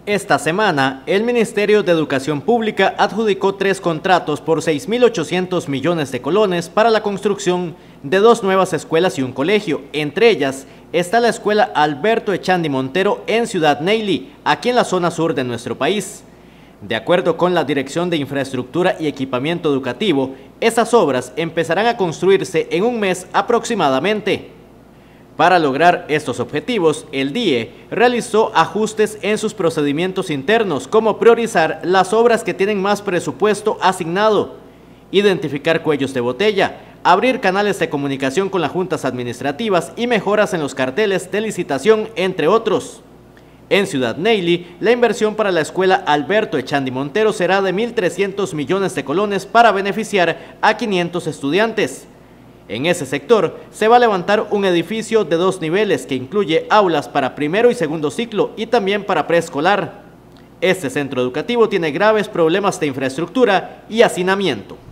Esta semana, el Ministerio de Educación Pública adjudicó 3 contratos por 6.800 millones de colones para la construcción de 2 nuevas escuelas y un colegio. Entre ellas está la escuela Alberto Echandi Montero en Ciudad Neyli, aquí en la zona sur de nuestro país. De acuerdo con la Dirección de Infraestructura y Equipamiento Educativo, estas obras empezarán a construirse en un mes aproximadamente. Para lograr estos objetivos, el DIE realizó ajustes en sus procedimientos internos, como priorizar las obras que tienen más presupuesto asignado, identificar cuellos de botella, abrir canales de comunicación con las juntas administrativas y mejoras en los carteles de licitación, entre otros. En Ciudad Neyli, la inversión para la escuela Alberto Echandi Montero será de 1.300 millones de colones para beneficiar a 500 estudiantes. En ese sector se va a levantar un edificio de 2 niveles que incluye aulas para primero y segundo ciclo y también para preescolar. Este centro educativo tiene graves problemas de infraestructura y hacinamiento.